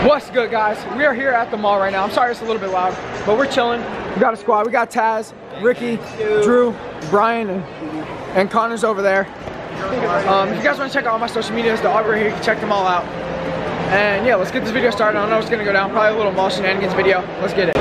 What's good, guys? We are here at the mall right now. I'm sorry it's a little bit loud, but we're chilling. We got a squad. We got Taz, Ricky, Drew, Brian, and Connor's over there. If you guys want to check out all my social medias, they're all over here. You can check them all out. And yeah, let's get this video started. I don't know what's gonna go down. Probably a little mall shenanigans video. Let's get it.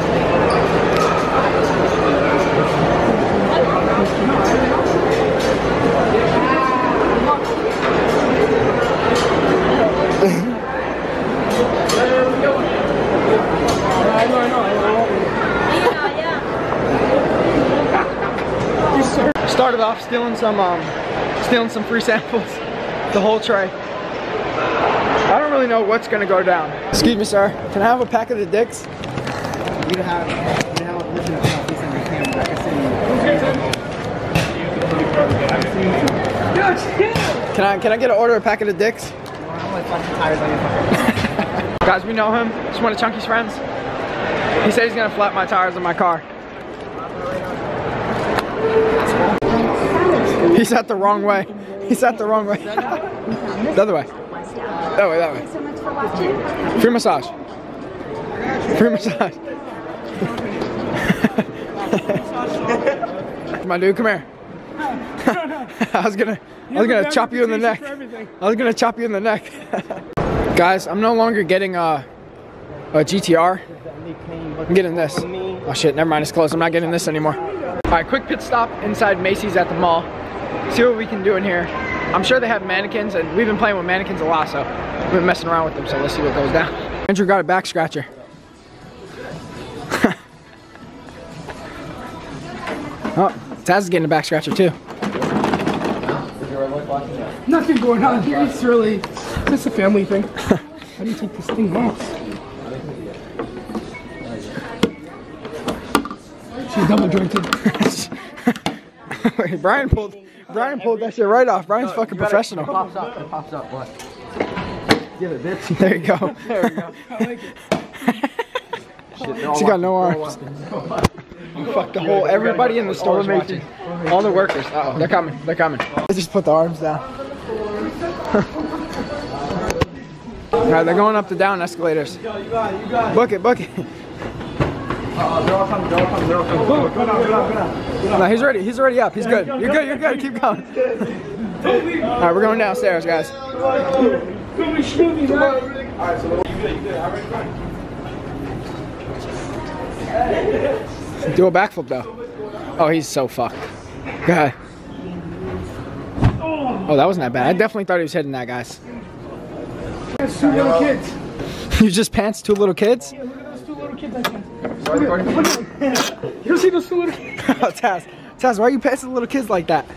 Started off stealing some free samples, the whole tray. I don't really know what's gonna go down. Excuse me, sir. Can I have a pack of the dicks? You have a version of Southeast in your camera. Can I get an order of a pack of the dicks? Guys, we know him. He's one of Chunky's friends. He said he's gonna flat my tires on my car. He sat the wrong way. He sat the wrong way. The other way. That way, that way. Free massage. Free massage. My dude, come here. I was gonna chop you in the neck. I was gonna chop you in the neck. Guys, I'm no longer getting a GTR. I'm getting this. Oh shit, never mind, it's closed. I'm not getting this anymore. Alright, quick pit stop inside Macy's at the mall. See what we can do in here. I'm sure they have mannequins, and we've been playing with mannequins a lot, so we've been messing around with them, so let's see what goes down. Andrew got a back scratcher. Oh, Taz is getting a back scratcher too. Nothing going on here. It's really just a family thing. How do you take this thing off? She's double jointed. Wait, Brian pulled that shit right off. Brian's fucking professional. It pops up. It pops up. What? Give it, bitch. There you go. There we go. I like it. She got no arms. Fuck the whole. Everybody in the store is watching. All the workers. Uh oh, they're coming. They're coming. They just put the arms down. Alright, they're going up the down escalators. Book it, book it. They're all coming. They're all coming. They're all coming. Go down. No, he's ready. He's already up. He's good. You're good. You're good. Keep going. Alright, we're going downstairs, guys. Alright, so you good. Do a backflip though. Oh, he's so fucked. God. Oh, that wasn't that bad. I definitely thought he was hitting that, guys. That's 2 little kids. You just pants 2 little kids? Yeah, look at those 2 little kids I can. You see those 2 little kids? Oh, Taz, why are you pantsing little kids like that?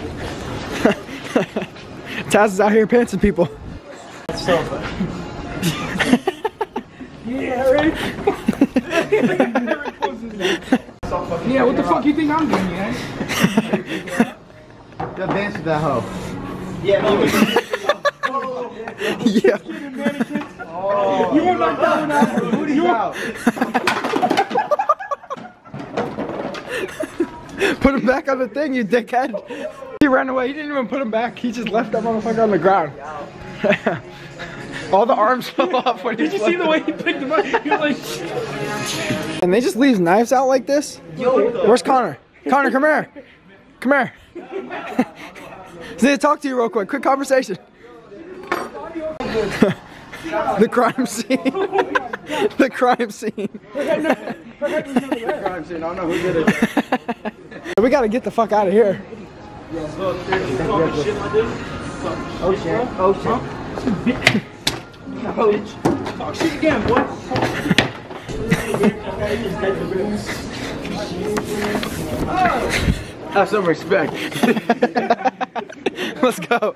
Taz is out here pantsing people. So funny. Yeah, right? Yeah, what the fuck you think I'm doing, man? Good dance with that hoe. Yeah, no, Yeah. oh, you won't knock that one out. You out. Put him back on the thing, you dickhead. He ran away. He didn't even put him back. He just left that motherfucker on the ground. All the arms fell off when he Did you see the way he picked him up? He was like... And they just leave knives out like this? Where's Connor? Connor, come here. Come here. Just need to talk to you real quick. Quick conversation. The crime scene. The crime scene. Crime scene. I don't know who did it. We gotta get the fuck out of here. Oh shit. Oh shit. Talk shit again, boy. Have some respect. Let's go.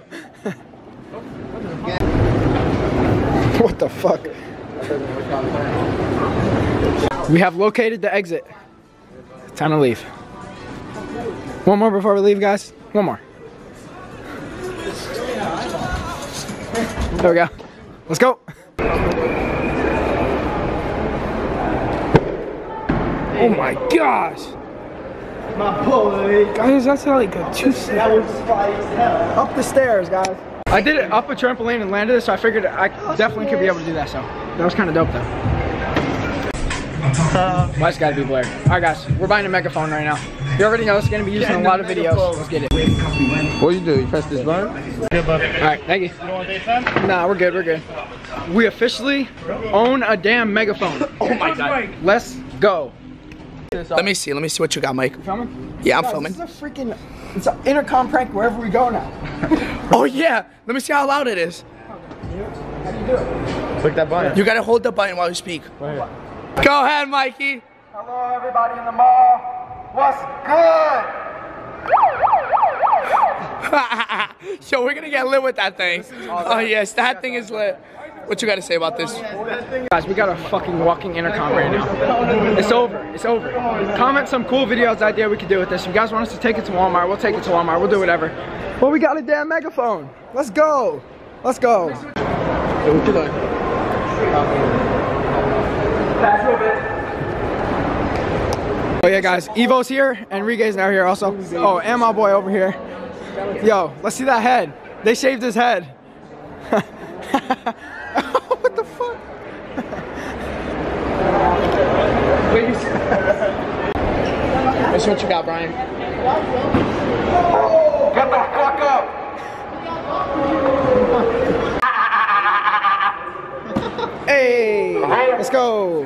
What the fuck? We have located the exit. Time to leave. One more before we leave, guys. One more. There we go. Let's go. Oh my gosh. My boy. Guys, that's like a 2 That was spicy as hell. Up the stairs, guys. I did it up a trampoline and landed it, so I figured I definitely could be able to do that, so. That was kind of dope though. Why it's gotta be Blair? Alright guys, we're buying a Megaphone right now. You already know it's gonna be used in a lot of videos. Let's get it. What do you do? You press this button? Alright, thank you. You don't want to FaceTime? Nah, we're good, we're good. We officially own a damn Megaphone. Oh my god. Let's go. Let me see what you got, Mike. You filming? Yeah, I'm Guys, filming. This is a freaking, it's an intercom prank wherever we go now. Oh yeah, let me see how loud it is. How do you do it? Click that button. You gotta hold the button while you speak. Right. Go ahead, Mikey. Hello everybody in the mall. What's good? So we're gonna get lit with that thing. Oh yes, that thing is lit. What you gotta say about this? Guys, we got a fucking walking intercom right now. It's over, it's over. Comment some cool videos idea we could do with this. If you guys want us to take it to Walmart, we'll take it to Walmart, we'll do whatever. Well, we got a damn Megaphone. Let's go. Let's go. Oh yeah guys, Evo's here, Enrique's now here also. Oh, and my boy over here. Yo, let's see that head. They shaved his head. What the fuck? That's what you got, Brian. Get the fuck up! Hey, let's go.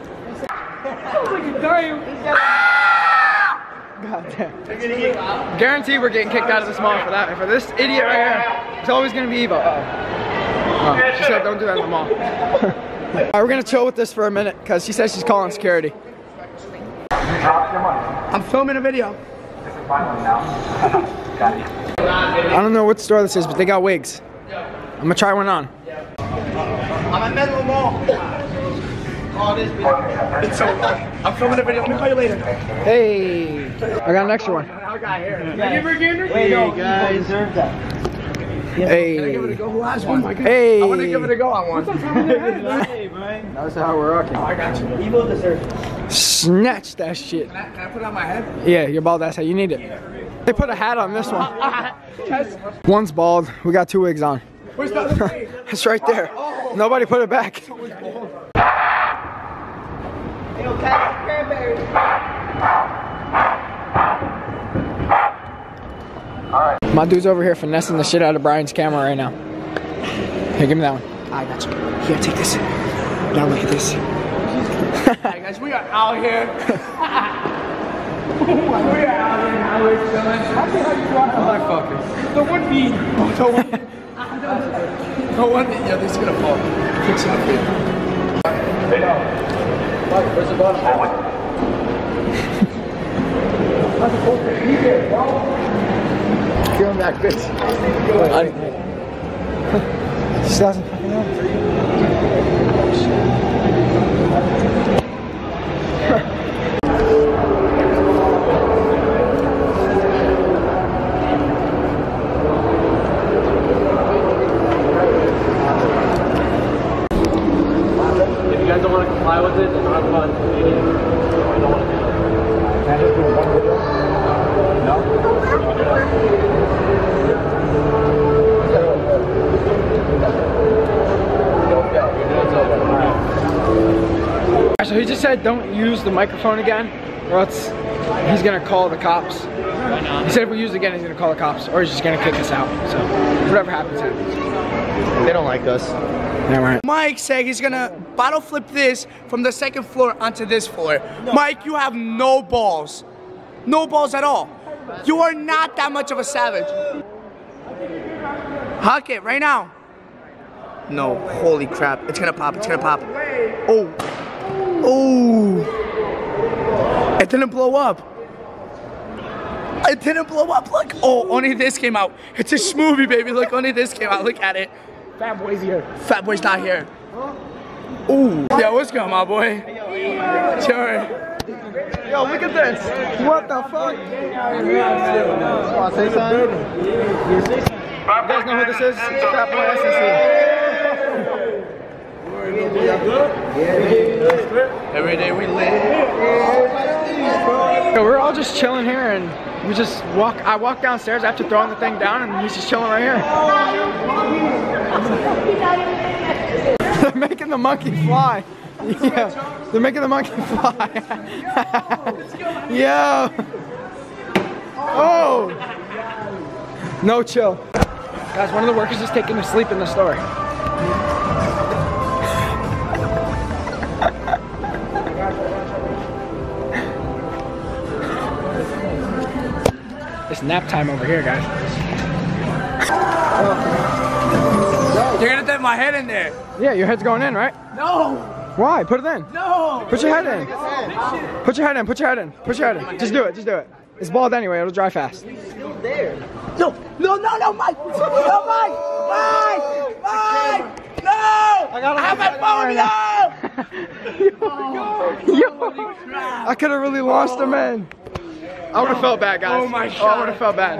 God damn. Guarantee we're getting kicked out of this mall for that. And for this idiot right here, it's always gonna be Evo. Oh, she said don't do that in the mall. Alright, we're gonna chill with this for a minute because she says she's calling security. I'm filming a video. I don't know what store this is, but they got wigs. I'm gonna try one on. I'm at Menlo Mall. It's so fun. I'm filming a video. Let me call you later. Hey, I got an extra one. Hey guys. Hey. Can I give it a go? Who has one? Oh my god. Hey. I want to give it a go on one. Hey, man. That's how we're rocking. Oh, I got you. Evo deserves it. Snatch that shit. Can I put it on my head? Yeah, you're bald. That's how you need it. They put a hat on this one. One's bald. We got two wigs on. Where's the other wig? It's right there. Nobody put it back. My dude's over here finessing the shit out of Brian's camera right now. Here, give me that one. I got you. Here, take this. Now look at this. Alright guys, we are out here. We are out here now. We're chilling. Motherfuckers. The one beat. No one beat. Yeah, this is gonna fall. Fix it up here. Where's the button? Give him that bitch. She doesn't fucking know. If you guys don't want to comply with it, then I'm about to do it. I don't want to do it. Can I just do one video? No? So he just said don't use the microphone again, or else he's gonna call the cops. Why not? He said if we use it again, he's gonna call the cops, or he's just gonna kick us out. So whatever happens, happens. They don't like us. Yeah, right. Mike said he's gonna bottle flip this from the second floor onto this floor. No. Mike, you have no balls. No balls at all. You are not that much of a savage. Huck it right now. No, holy crap. It's gonna pop, it's gonna pop. Oh. Oh. It didn't blow up. It didn't blow up. Look. Oh, only this came out. It's a smoothie, baby. Look, only this came out. Look at it. FATBOY's here. FATBOY's not here. Ooh. Yeah, what's going on, my boy? Sure. Yo, look at this. What the fuck? Want to say something? You guys know who this is? It's FATBOY SEC. Every day we live. So we're all just chilling here, and we just I walk downstairs after throwing the thing down, and he's just chilling right here. They're making the monkey fly. Yeah, they're making the monkey fly. Yo. Oh. No chill. Guys, one of the workers is taking a sleep in the store. It's nap time over here, guys. You're gonna dip my head in there. Yeah, your head's going in, right? No. Why? Put it in. No. Put your head in. Put your head in. Put your head in. Put your head in. Just do it. Just do it. It's bald anyway. It'll dry fast. No, Mike. No, Mike. Mike. No. I have my phone. Yo. I could have really lost him, man. I would have felt bad, guys. Oh my God. I would have felt bad.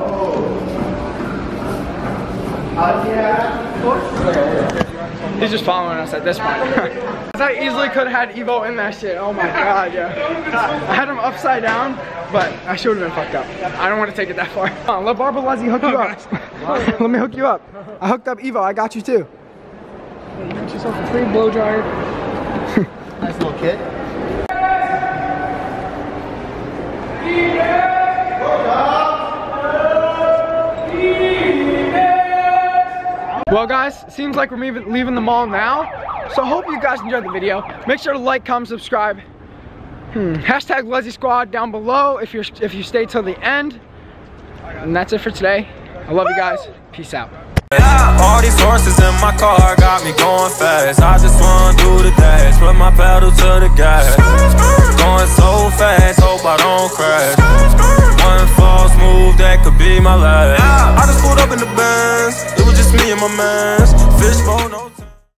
He's just following us at this point. I easily could have had Evo in that shit. Oh my God, yeah. I had him upside down, but I should have been fucked up. I don't want to take it that far. Come on, let Barbara Luzzi hook you up. Let me hook you up. I hooked up Evo. I got you too. You got yourself a free blow dryer. Nice little kid. Well guys, seems like we're leaving the mall now. So hope you guys enjoyed the video. Make sure to like, comment, subscribe. Hashtag Luzzi Squad down below if you stay till the end. And that's it for today. I love you guys. Peace out. All these horses in my car got me going fast. I just wanna do the dash, put my pedal to the gas. Going so fast, hope I don't crash. One false move, that could be my last. I just pulled up in the Benz, it was just me and my mans. Fishbowl, no